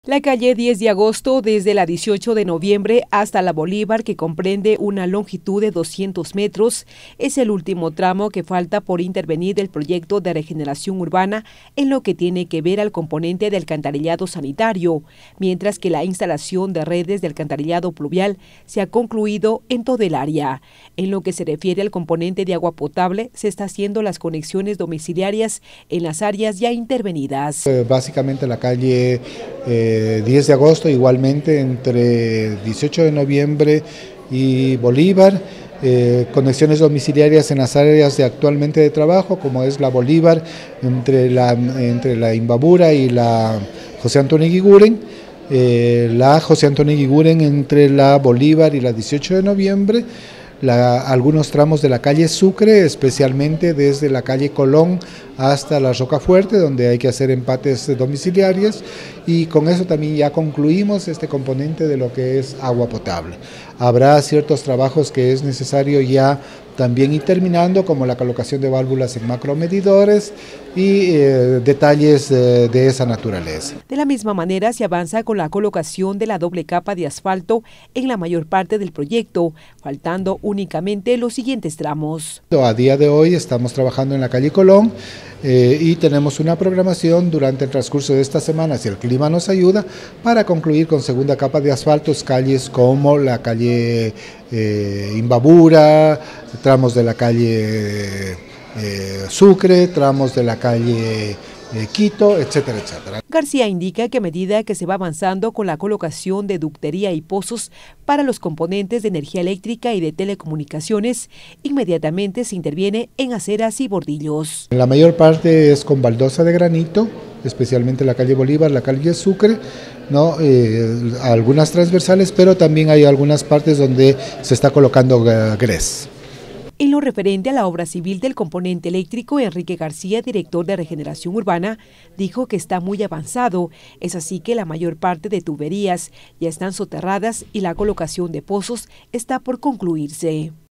La calle 10 de agosto, desde la 18 de noviembre hasta la Bolívar, que comprende una longitud de 200 metros, es el último tramo que falta por intervenir del proyecto de regeneración urbana en lo que tiene que ver al componente de alcantarillado sanitario, mientras que la instalación de redes de alcantarillado pluvial se ha concluido en todo el área. En lo que se refiere al componente de agua potable, se está haciendo las conexiones domiciliarias en las áreas ya intervenidas. Básicamente la calle 10 de agosto, igualmente entre 18 de noviembre y Bolívar, conexiones domiciliarias en las áreas actualmente de trabajo, como es la Bolívar, entre la Imbabura y la José Antonio Eguiguren, la José Antonio Eguiguren entre la Bolívar y la 18 de noviembre, algunos tramos de la calle Sucre, especialmente desde la calle Colón hasta la Rocafuerte, donde hay que hacer empates domiciliarios, y con eso también ya concluimos este componente de lo que es agua potable. Habrá ciertos trabajos que es necesario ya también ir terminando, como la colocación de válvulas en macromedidores y detalles de esa naturaleza. De la misma manera se avanza con la colocación de la doble capa de asfalto en la mayor parte del proyecto, faltando únicamente los siguientes tramos. A día de hoy estamos trabajando en la calle Colón y tenemos una programación durante el transcurso de esta semana, si el clima nos ayuda, para concluir con segunda capa de asfaltos calles como la calle Imbabura, tramos de la calle Sucre, tramos de la calle Quito, etcétera, etcétera. García indica que a medida que se va avanzando con la colocación de ductería y pozos para los componentes de energía eléctrica y de telecomunicaciones, inmediatamente se interviene en aceras y bordillos. La mayor parte es con baldosa de granito, especialmente la calle Bolívar, la calle Sucre, ¿no? Algunas transversales, pero también hay algunas partes donde se está colocando grés. En lo referente a la obra civil del componente eléctrico, Enrique García, director de Regeneración Urbana, dijo que está muy avanzado. Es así que la mayor parte de tuberías ya están soterradas y la colocación de pozos está por concluirse.